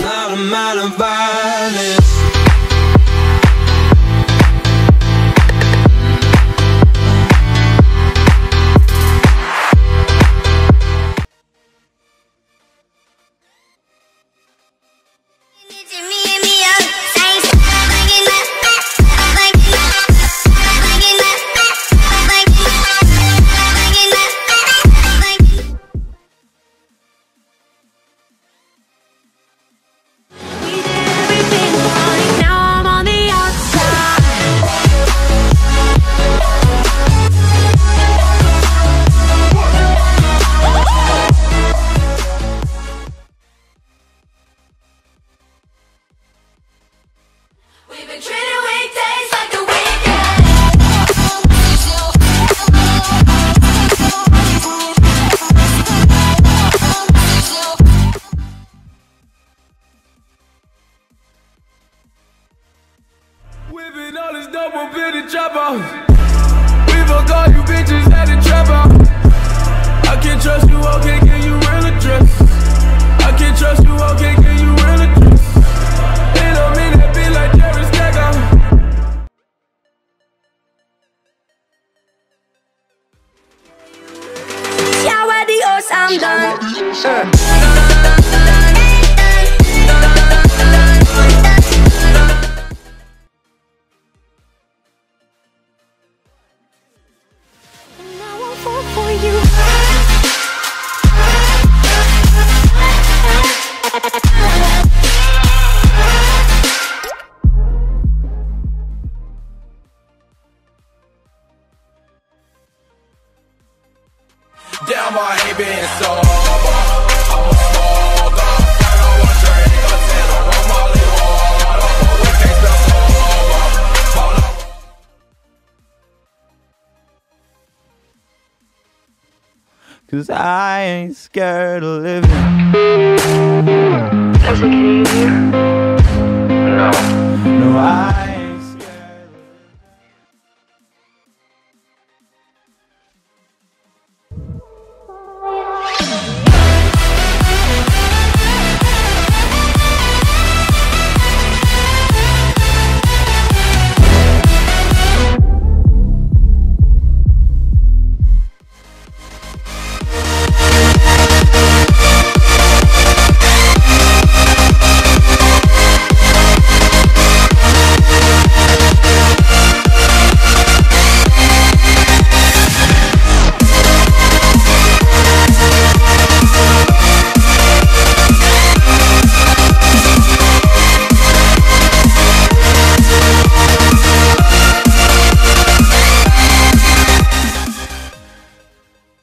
not a man of violence. Whipping all this double bitty chopper. We fuck all you bitches at the trap house. I can't trust you, I can't give you real address. I can't trust you, I can't give you real address. It don't mean that be like Jerry Stacker. Ciao adios, I'm done. For you. Damn, I ain't been sober. I'm a smoker. I don't want drink or ten. I want Molly water, but we can't stop sober. Cause I ain't scared of living. Is it getting easier? No. No, I